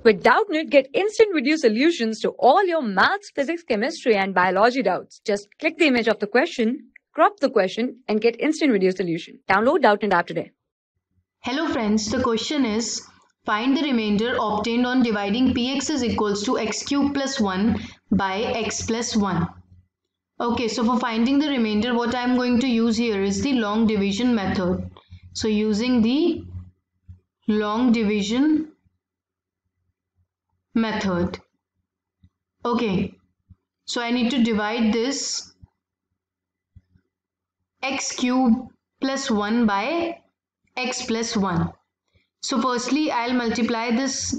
With Doubtnut, get instant video solutions to all your maths, physics, chemistry, and biology doubts. Just click the image of the question, crop the question, and get instant video solution. Download Doubtnut app today. Hello friends, the question is, find the remainder obtained on dividing px is equals to x cube plus 1 by x plus 1. Okay, so for finding the remainder, what I am going to use here is the long division method. So using the long division method. Okay, so I need to divide this x cube plus 1 by x plus 1. So firstly I'll multiply this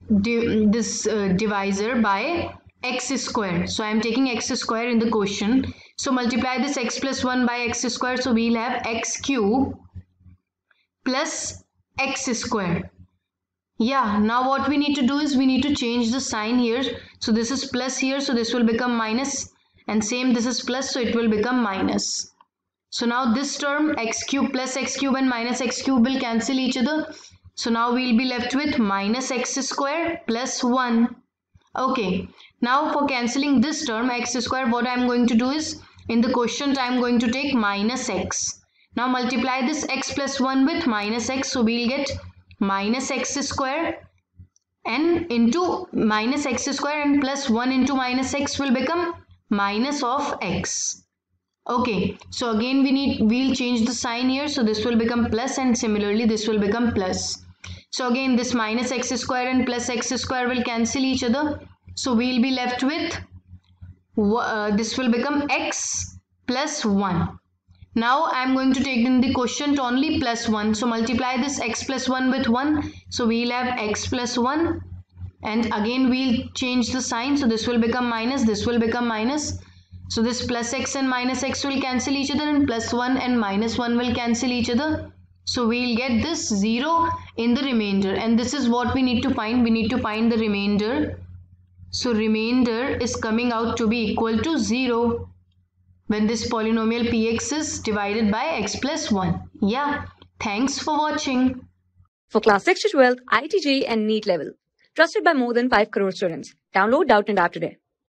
divisor by x square. So I'm taking x square in the question. So multiply this x plus 1 by x square. So we'll have x cube plus x square. Yeah, now what we need to do is we need to change the sign here. So this is plus here, so this will become minus, and same this is plus, so it will become minus. So now this term x cube plus x cube and minus x cube will cancel each other. So now we'll be left with minus x square plus 1. Okay, now for cancelling this term x square, what I'm going to do is in the quotient I'm going to take minus x. Now multiply this x plus 1 with minus x, so we'll get minus x square and into minus x square, and plus 1 into minus x will become minus of x. Okay, so again we'll change the sign here, so this will become plus and similarly this will become plus. So again this minus x square and plus x square will cancel each other, so we'll be left with this will become x plus 1. Now I am going to take in the quotient only plus 1. So multiply this x plus 1 with 1. So we'll have x plus 1. And again we'll change the sign. So this will become minus. This will become minus. So this plus x and minus x will cancel each other. And plus 1 and minus 1 will cancel each other. So we'll get this 0 in the remainder. And this is what we need to find. We need to find the remainder. So remainder is coming out to be equal to 0. When this polynomial px is divided by x plus 1. Yeah, thanks for watching. For class 6 to 12, IIT JEE and NEET level. Trusted by more than 5 crore students. Download Doubtnut app today.